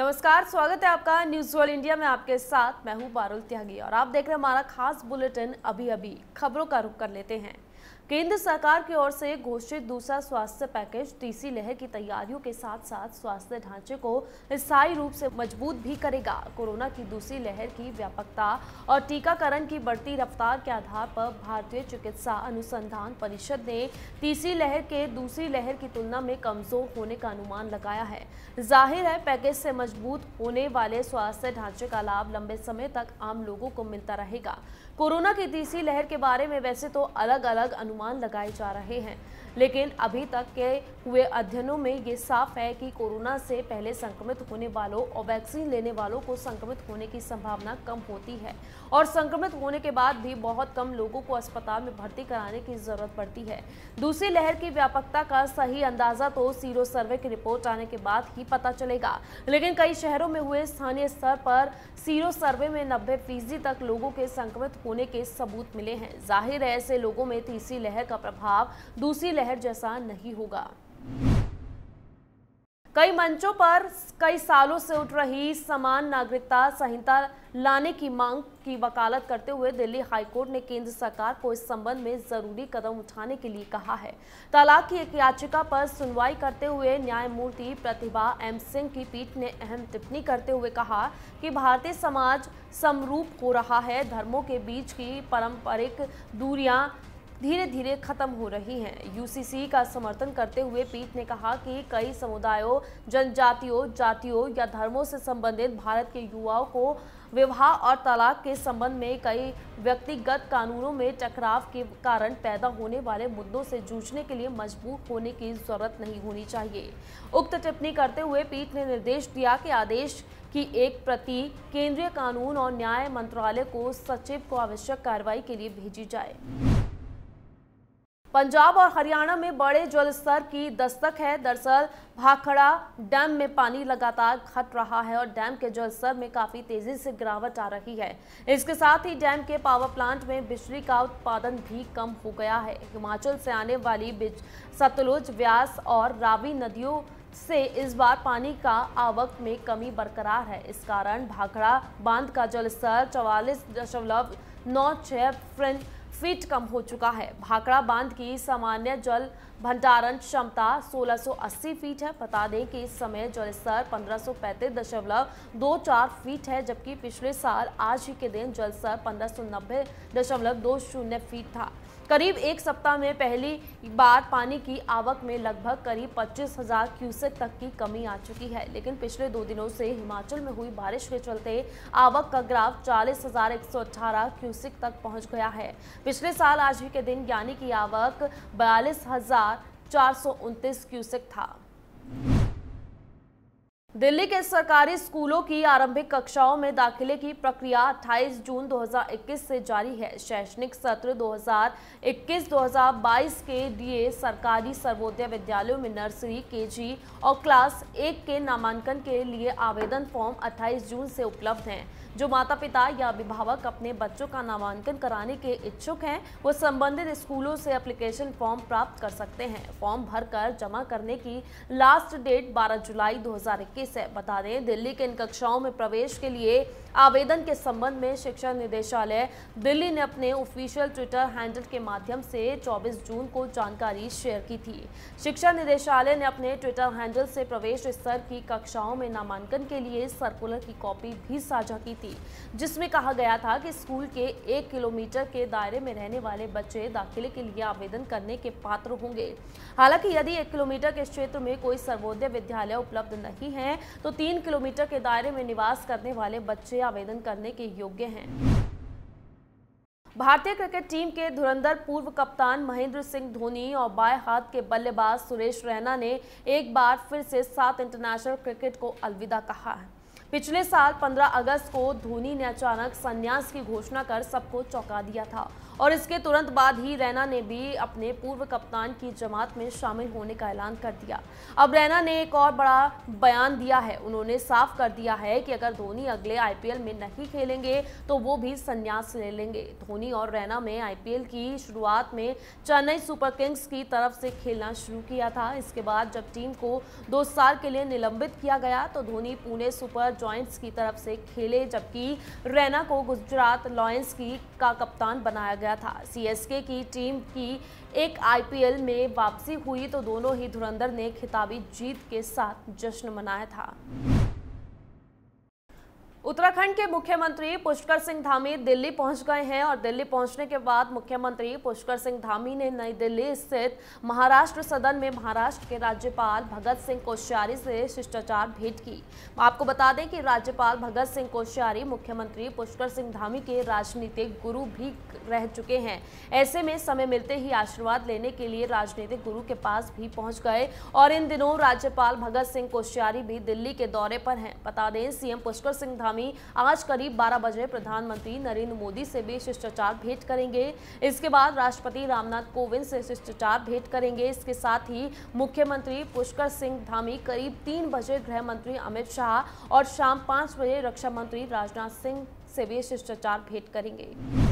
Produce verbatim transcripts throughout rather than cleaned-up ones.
नमस्कार, स्वागत है आपका न्यूज वर्ल्ड इंडिया में। आपके साथ मैं हूं पारुल त्यागी और आप देख रहे हैं हमारा खास बुलेटिन। अभी अभी खबरों का रुख कर लेते हैं। केंद्र सरकार की ओर से घोषित दूसरा स्वास्थ्य पैकेज तीसरी लहर की तैयारियों के साथ साथ स्वास्थ्य ढांचे को स्थायी रूप से मजबूत भी करेगा। कोरोना की दूसरी लहर की व्यापकता और टीकाकरण की बढ़ती रफ्तार के आधार पर भारतीय चिकित्सा अनुसंधान परिषद ने तीसरी लहर के दूसरी लहर की तुलना में कमजोर होने का अनुमान लगाया है। जाहिर है, पैकेज से मजबूत होने वाले स्वास्थ्य ढांचे का लाभ लंबे समय तक आम लोगों को मिलता रहेगा। कोरोना की तीसरी लहर के बारे में वैसे तो अलग अलग अनुमान लगाए जा रहे हैं, लेकिन अभी तक के हुए अध्ययनों में ये साफ है कि कोरोना से पहले संक्रमित होने वालों और वैक्सीन लेने वालों को संक्रमित होने की संभावना कम होती है और संक्रमित होने के बाद भी बहुत कम लोगों को अस्पताल में भर्ती कराने की जरूरत पड़ती है। दूसरी लहर की व्यापकता का सही अंदाजा तो सीरो सर्वे की रिपोर्ट आने के बाद ही पता चलेगा, लेकिन कई शहरों में हुए स्थानीय स्तर पर सीरो सर्वे में नब्बे फीसदी तक लोगों के संक्रमित होने के सबूत मिले हैं। जाहिर है, ऐसे लोगों में तीसरी लहर का प्रभाव दूसरी लहर जैसा नहीं होगा। कई मंचों पर कई सालों से उठ रही समान नागरिकता संहिता लाने की मांग की वकालत करते हुए दिल्ली हाईकोर्ट ने केंद्र सरकार को इस संबंध में जरूरी कदम उठाने के लिए कहा है। तलाक की एक याचिका पर सुनवाई करते हुए न्यायमूर्ति प्रतिभा एम सिंह की पीठ ने अहम टिप्पणी करते हुए कहा कि भारतीय समाज समरूप हो रहा है। धर्मों के बीच की पारंपरिक दूरियां धीरे धीरे खत्म हो रही हैं। यूसीसी का समर्थन करते हुए पीठ ने कहा कि कई समुदायों, जनजातियों, जातियों या धर्मों से संबंधित भारत के युवाओं को विवाह और तलाक के संबंध में कई व्यक्तिगत कानूनों में टकराव के कारण पैदा होने वाले मुद्दों से जूझने के लिए मजबूर होने की जरूरत नहीं होनी चाहिए। उक्त टिप्पणी करते हुए पीठ ने निर्देश दिया कि आदेश की एक प्रति केंद्रीय कानून और न्याय मंत्रालय को सचिव को आवश्यक कार्रवाई के लिए भेजी जाए। पंजाब और हरियाणा में बड़े जल स्तर की दस्तक है। दरअसल भाखड़ा डैम में पानी लगातार घट रहा है और डैम के जल स्तर में काफी तेजी से गिरावट आ रही है। इसके साथ ही डैम के पावर प्लांट में बिजली का उत्पादन भी कम हो गया है। हिमाचल से आने वाली सतलुज, व्यास और रावी नदियों से इस बार पानी का आवक में कमी बरकरार है। इस कारण भाखड़ा बांध का जल स्तर चौवालीस दशमलव नौ छह फीट कम हो चुका है। भाखड़ा बांध की सामान्य जल भंडारण क्षमता सोलह सौ अस्सी फीट है। बता दें कि इस समय जल स्तर पंद्रह सौ पैंतीस दशमलव दो चार फीट है, जबकि पिछले साल आज ही के दिन जल स्तर पंद्रह सौ नब्बे दशमलव दो शून्य फीट था। करीब एक सप्ताह में पहली बार पानी की आवक में लगभग करीब पच्चीस हजार क्यूसेक तक की कमी आ चुकी है, लेकिन पिछले दो दिनों से हिमाचल में हुई बारिश के चलते आवक का ग्राफ चालीस हजार एक सौ अठारह क्यूसेक तक पहुंच गया है। पिछले साल आज ही के दिन यानी कि आवक बयालीस हजार चार सौ उनतीस क्यूसेक था। दिल्ली के सरकारी स्कूलों की आरंभिक कक्षाओं में दाखिले की प्रक्रिया अट्ठाईस जून दो हज़ार इक्कीस से जारी है। शैक्षणिक सत्र दो हज़ार इक्कीस दो हज़ार बाईस के लिए सरकारी सर्वोदय विद्यालयों में नर्सरी, केजी और क्लास एक के नामांकन के लिए आवेदन फॉर्म अट्ठाईस जून से उपलब्ध हैं। जो माता पिता या अभिभावक अपने बच्चों का नामांकन कराने के इच्छुक हैं, वो संबंधित स्कूलों से एप्लीकेशन फॉर्म प्राप्त कर सकते हैं। फॉर्म भरकर जमा करने की लास्ट डेट बारह जुलाई दो हज़ार इक्कीस है। बता दें, दिल्ली के इन कक्षाओं में प्रवेश के लिए आवेदन के संबंध में शिक्षा निदेशालय दिल्ली ने अपने ऑफिशियल ट्विटर हैंडल के माध्यम से चौबीस जून को जानकारी शेयर की थी। शिक्षा निदेशालय ने अपने ट्विटर हैंडल से प्रवेश स्तर की कक्षाओं में नामांकन के लिए सर्कुलर की कॉपी भी साझा की थी, जिसमें कहा गया था कि स्कूल के एक किलोमीटर के दायरे में रहने वाले बच्चे दाखिले के लिए आवेदन करने के पात्र होंगे। हालांकि यदि एक किलोमीटर के क्षेत्र में कोई सर्वोदय विद्यालय उपलब्ध नहीं है, तो तीन किलोमीटर के दायरे में निवास करने वाले बच्चे आवेदन करने के योग्य हैं। भारतीय क्रिकेट टीम के धुरंधर पूर्व कप्तान महेंद्र सिंह धोनी और बाएं हाथ के बल्लेबाज सुरेश रैना ने एक बार फिर से सात इंटरनेशनल क्रिकेट को अलविदा कहा है। पिछले साल पंद्रह अगस्त को धोनी ने अचानक संन्यास की घोषणा कर सबको चौंका दिया था और इसके तुरंत बाद ही रैना ने भी अपने पूर्व कप्तान की जमात में शामिल होने का ऐलान कर दिया। अब रैना ने एक और बड़ा बयान दिया है। उन्होंने साफ कर दिया है कि अगर धोनी अगले आईपीएल में नहीं खेलेंगे तो वो भी संन्यास ले लेंगे। धोनी और रैना में आईपीएल की शुरुआत में चेन्नई सुपर किंग्स की तरफ से खेलना शुरू किया था। इसके बाद जब टीम को दो साल के लिए निलंबित किया गया तो धोनी पुणे सुपर जॉयंट्स की तरफ से खेले, जबकि रैना को गुजरात लायंस की का कप्तान बनाया गया था। सीएसके की टीम की एक आईपीएल में वापसी हुई तो दोनों ही धुरंधर ने खिताबी जीत के साथ जश्न मनाया था। उत्तराखंड के मुख्यमंत्री पुष्कर सिंह धामी दिल्ली पहुंच गए हैं और दिल्ली पहुंचने के बाद मुख्यमंत्री पुष्कर सिंह धामी ने नई दिल्ली स्थित महाराष्ट्र सदन में महाराष्ट्र के राज्यपाल भगत सिंह कोश्यारी से शिष्टाचार भेंट की। आपको बता दें कि राज्यपाल भगत सिंह कोश्यारी मुख्यमंत्री पुष्कर सिंह धामी के राजनीतिक गुरु भी रह चुके हैं। ऐसे में समय मिलते ही आशीर्वाद लेने के लिए राजनीतिक गुरु के पास भी पहुंच गए और इन दिनों राज्यपाल भगत सिंह कोश्यारी भी दिल्ली के दौरे पर हैं। बता दें, सीएम पुष्कर सिंह धामी आज करीब बारह बजे प्रधानमंत्री नरेंद्र मोदी से भी शिष्टाचार भेंट करेंगे। इसके बाद राष्ट्रपति रामनाथ कोविंद से शिष्टाचार भेंट करेंगे। इसके साथ ही मुख्यमंत्री पुष्कर सिंह धामी करीब तीन बजे गृह मंत्री अमित शाह और शाम पांच बजे रक्षा मंत्री राजनाथ सिंह से भी शिष्टाचार भेंट करेंगे।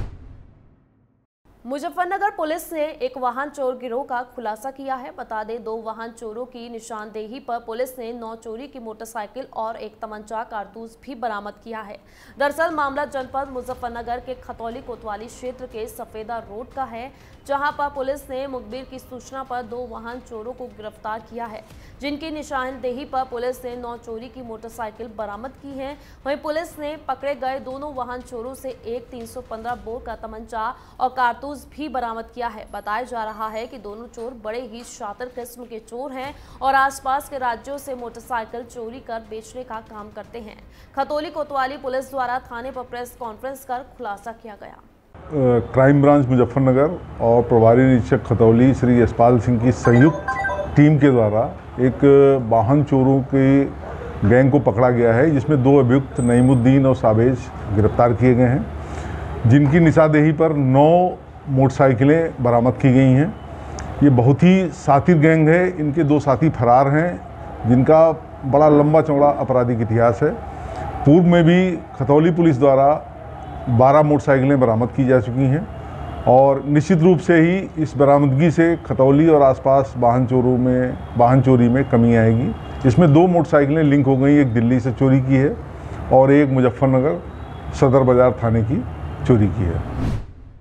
मुजफ्फरनगर पुलिस ने एक वाहन चोर गिरोह का खुलासा किया है। बता दें, दो वाहन चोरों की निशानदेही पर पुलिस ने नौ चोरी की मोटरसाइकिल और एक तमंचा कारतूस भी बरामद किया है। दरअसल मामला जनपद मुजफ्फरनगर के खतौली कोतवाली क्षेत्र के सफेदा रोड का है, जहां पर पुलिस ने मुखबिर की सूचना पर दो वाहन चोरों को गिरफ्तार किया है, जिनकी निशानदेही पर पुलिस ने नौ चोरी की मोटरसाइकिल बरामद की है। वहीं पुलिस ने पकड़े गए दोनों वाहन चोरों से एक तीन सौ पंद्रह बोर का तमंचा और कारतूस भी बरामद किया है। बताया जा रहा है कि दोनों चोर बड़े ही शातिर किस्म के चोर हैं और आसपास के राज्यों से मोटरसाइकिल चोरी कर बेचने का काम करते हैं। खतौली कोतवाली पुलिस द्वारा थाने पर प्रेस कॉन्फ्रेंस कर खुलासा किया गया। क्राइम ब्रांच मुजफ्फरनगर और प्रभारी निरीक्षक खतौली श्री यशपाल सिंह की संयुक्त टीम के द्वारा एक वाहन चोरों के गैंग को पकड़ा गया है, जिसमें दो अभियुक्त नईमुद्दीन और साबेज गिरफ्तार किए गए हैं, जिनकी निशानदेही पर नौ मोटरसाइकिलें बरामद की गई हैं। ये बहुत ही शातिर गैंग है। इनके दो साथी फरार हैं, जिनका बड़ा लंबा चौड़ा आपराधिक इतिहास है। पूर्व में भी खतौली पुलिस द्वारा बारह मोटरसाइकिलें बरामद की जा चुकी हैं और निश्चित रूप से ही इस बरामदगी से खतौली और आसपास वाहन चोरों में वाहन चोरी में कमी आएगी। इसमें दो मोटरसाइकिलें लिंक हो गई, एक दिल्ली से चोरी की है और एक मुजफ्फरनगर सदर बाजार थाने की चोरी की है।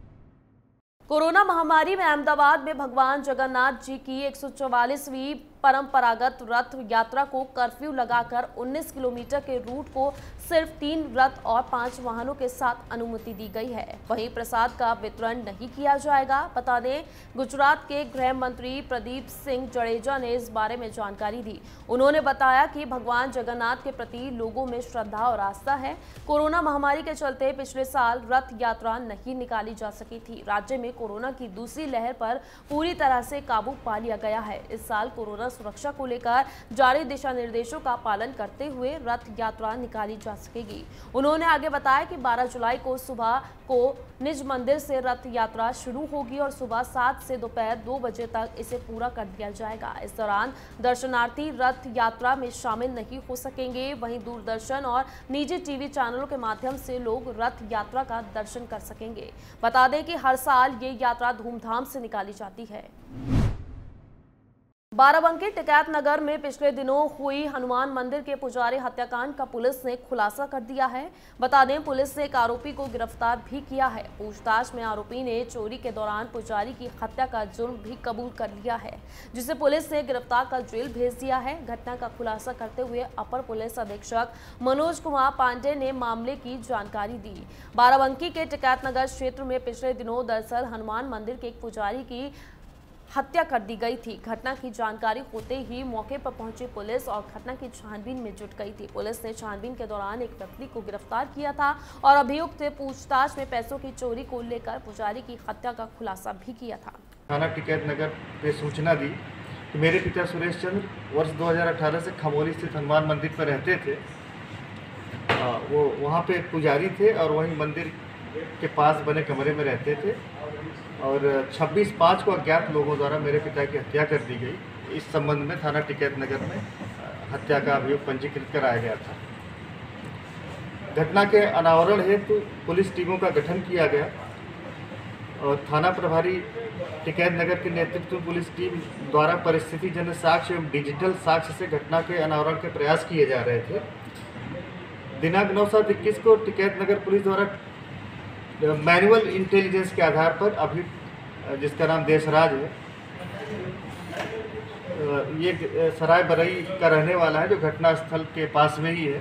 कोरोना महामारी में अहमदाबाद में भगवान जगन्नाथ जी की एक सौ चौवालीसवीं परंपरागत रथ यात्रा को कर्फ्यू लगाकर उन्नीस किलोमीटर के रूट को सिर्फ तीन रथ और पांच वाहनों के साथ अनुमति दी गई है। वहीं प्रसाद का वितरण नहीं किया जाएगा। बता दें, गुजरात के गृह मंत्री प्रदीप सिंह जडेजा ने इस बारे में जानकारी दी। उन्होंने बताया कि भगवान जगन्नाथ के प्रति लोगों में श्रद्धा और आस्था है। कोरोना महामारी के चलते पिछले साल रथ यात्रा नहीं निकाली जा सकी थी। राज्य में कोरोना की दूसरी लहर पर पूरी तरह से काबू पा लिया गया है। इस साल कोरोना सुरक्षा को लेकर जारी दिशा निर्देशों का पालन करते हुए रथ यात्रा निकाली जा सकेगी। उन्होंने आगे बताया कि बारह जुलाई को सुबह को निज मंदिर से रथ यात्रा शुरू होगी और सुबह सात से दोपहर दो बजे तक इसे पूरा कर दिया जाएगा। इस दौरान दर्शनार्थी रथ यात्रा में शामिल नहीं हो सकेंगे। वहीं दूरदर्शन और निजी टीवी चैनलों के माध्यम से लोग रथ यात्रा का दर्शन कर सकेंगे। बता दें कि हर साल ये यात्रा धूमधाम से निकाली जाती है। बाराबंकी टिकैत नगर में पिछले दिनों हुई हनुमान मंदिर के पुजारी हत्याकांड का पुलिस ने खुलासा कर दिया है। बता दें, पुलिस ने एक आरोपी को गिरफ्तार भी किया है। पूछताछ में आरोपी ने चोरी के दौरान पुजारी की हत्या का जुर्म भी कबूल कर लिया है, जिसे पुलिस ने गिरफ्तार कर जेल भेज दिया है। घटना का खुलासा करते हुए अपर पुलिस अधीक्षक मनोज कुमार पांडे ने मामले की जानकारी दी। बाराबंकी के टिकैत नगर क्षेत्र में पिछले दिनों दरअसल हनुमान मंदिर के एक पुजारी की हत्या कर दी गई थी। घटना की जानकारी होते ही मौके पर पहुंची पुलिस और घटना की छानबीन में जुट गई थी। पुलिस ने छानबीन के दौरान एक व्यक्ति को गिरफ्तार किया था और अभियुक्त से पूछताछ में पैसों की चोरी को लेकर पुजारी की हत्या का खुलासा भी किया था। थाना टिकैत नगर पे सूचना दी कि मेरे पिता सुरेश चंद्र वर्ष दो हज़ार अठारह से खमोली स्थित हनुमान मंदिर पर रहते थे। आ, वो वहाँ पे पुजारी थे और वहीं मंदिर के पास बने कमरे में रहते थे। और छब्बीस पाँच को अज्ञात लोगों द्वारा मेरे पिता की हत्या कर दी गई। इस संबंध में थाना टिकैत नगर में हत्या का अभियोग पंजीकृत कराया गया था। घटना के अनावरण हेतु पुलिस टीमों का गठन किया गया और थाना प्रभारी टिकैत नगर के नेतृत्व में पुलिस टीम द्वारा परिस्थिति जन्य साक्ष्य एवं डिजिटल साक्ष्य से घटना के अनावरण के प्रयास किए जा रहे थे। दिनांक नौ सात इक्कीस को टिकैत नगर पुलिस द्वारा मैनुअल इंटेलिजेंस के आधार पर अभी जिसका नाम देशराज है, ये सराय बरई का रहने वाला है जो घटना स्थल के पास में ही है,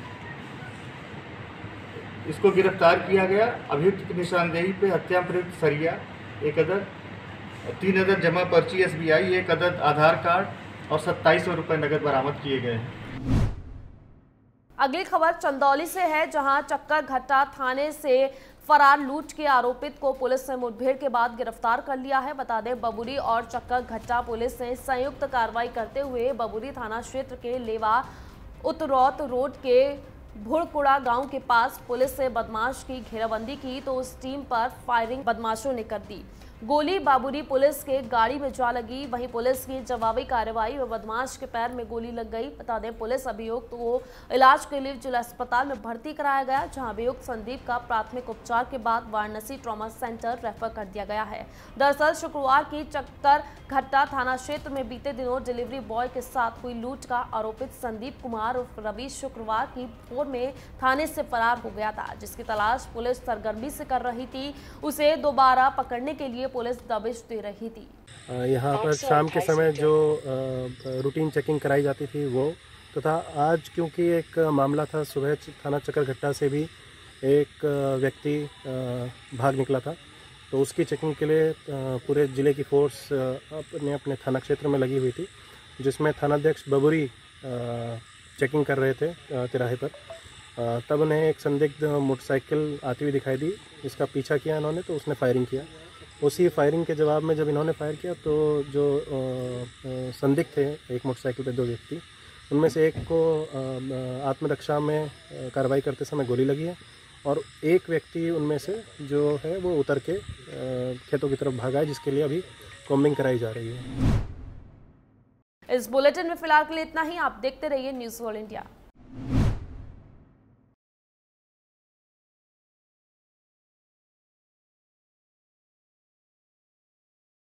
इसको गिरफ्तार किया गया। अभियुक्त की निशानदेही पे हत्या प्रयुक्त सरिया, एक अदद, तीन अदद जमा पर्ची एस बी आई, एक अदद आधार कार्ड और सत्ताईस सौ रुपये नकद बरामद किए गए हैं। अगली खबर चंदौली से है, जहां चक्कर घट्टा थाने से फरार लूट के आरोपित को पुलिस ने मुठभेड़ के बाद गिरफ्तार कर लिया है। बता दें, बबुरी और चक्कर घट्टा पुलिस ने संयुक्त कार्रवाई करते हुए बबुरी थाना क्षेत्र के लेवा उतरौत रोड के भुड़कुड़ा गांव के पास पुलिस ने बदमाश की घेराबंदी की तो उस टीम पर फायरिंग बदमाशों ने कर दी। गोली बाबुरी पुलिस के गाड़ी में जा लगी। वहीं पुलिस की जवाबी कार्रवाई में बदमाश के पैर में गोली लग गई। बता दें, पुलिस अभियुक्त तो को इलाज के लिए जिला अस्पताल में भर्ती कराया गया, जहां अभियुक्त संदीप का प्राथमिक उपचार के बाद वाराणसी ट्रॉमा सेंटर रेफर कर दिया गया है। दरअसल शुक्रवार की चक्कर घट्टा थाना क्षेत्र में बीते दिनों डिलीवरी बॉय के साथ हुई लूट का आरोपित संदीप कुमार उर्फ रवि शुक्रवार की भोर में थाने से फरार हो गया था, जिसकी तलाश पुलिस सरगर्मी से कर रही थी। उसे दोबारा पकड़ने के लिए पुलिस दबिश दे रही थी। यहाँ पर शाम के समय जो रूटीन चेकिंग कराई जाती थी वो तथा तो आज क्योंकि एक मामला था, सुबह थाना चक्करघट्टा से भी एक व्यक्ति भाग निकला था, तो उसकी चेकिंग के लिए पूरे ज़िले की फोर्स अपने अपने थाना क्षेत्र में लगी हुई थी, जिसमें थानाध्यक्ष बबुरी चेकिंग कर रहे थे तिराहे पर। तब उन्हें एक संदिग्ध मोटरसाइकिल आती हुई दिखाई दी, जिसका पीछा किया इन्होंने, तो उसने फायरिंग किया। उसी फायरिंग के जवाब में जब इन्होंने फायर किया तो जो संदिग्ध थे, एक मोटरसाइकिल पे दो व्यक्ति, उनमें से एक को आत्मरक्षा में कार्रवाई करते समय गोली लगी है और एक व्यक्ति उनमें से जो है वो उतर के खेतों की तरफ भागा है, जिसके लिए अभी कॉम्बिंग कराई जा रही है। इस बुलेटिन में फिलहाल के लिए इतना ही। आप देखते रहिए न्यूज़ वर्ल्ड इंडिया।